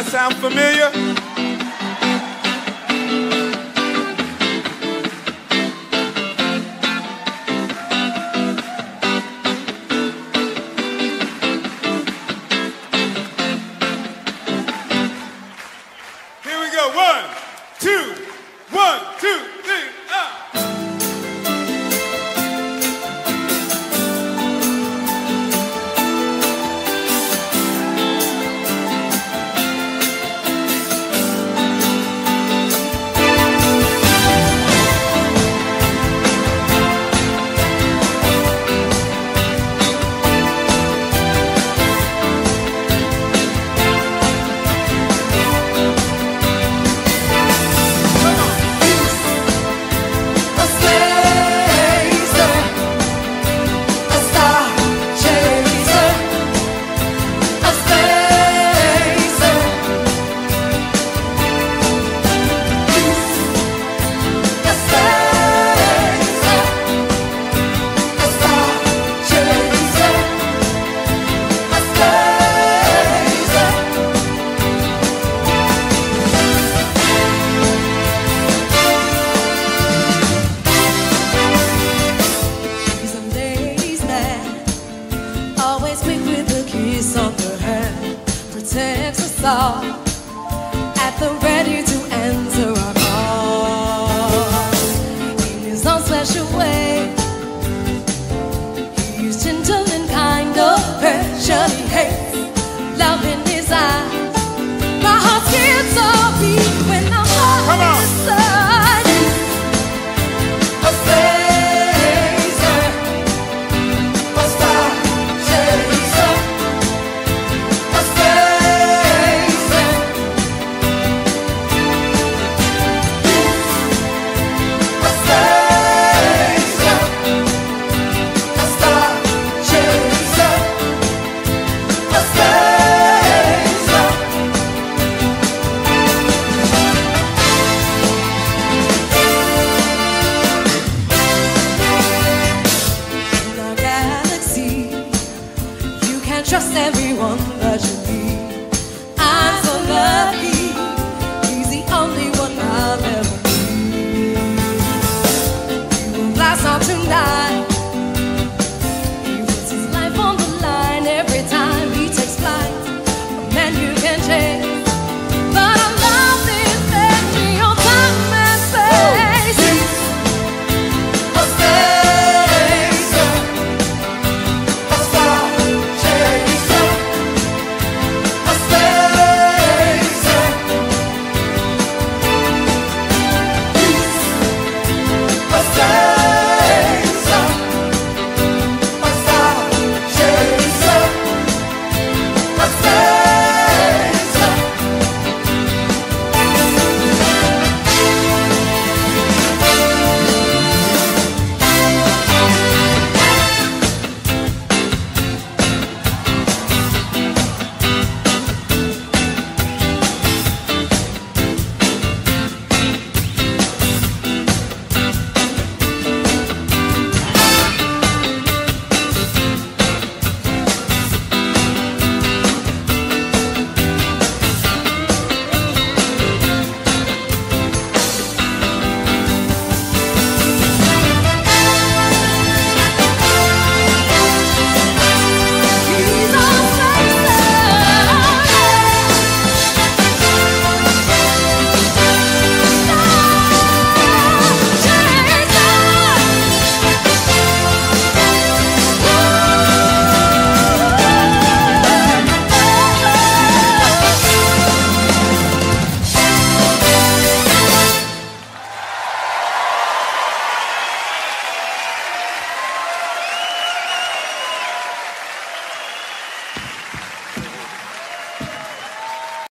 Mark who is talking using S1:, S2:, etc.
S1: sound familiar? Here we go. 1, 2, 1, 2, 3,
S2: at the ready to answer our call. In his own special way, he's gentle and kind of pressure he hates, love in his eyes. My heart skips a beat when I'm on his side. A blazer, a star chaser, a trust everyone that you meet. I'm so lucky, he's the only one I'll ever need. We will blast off tonight.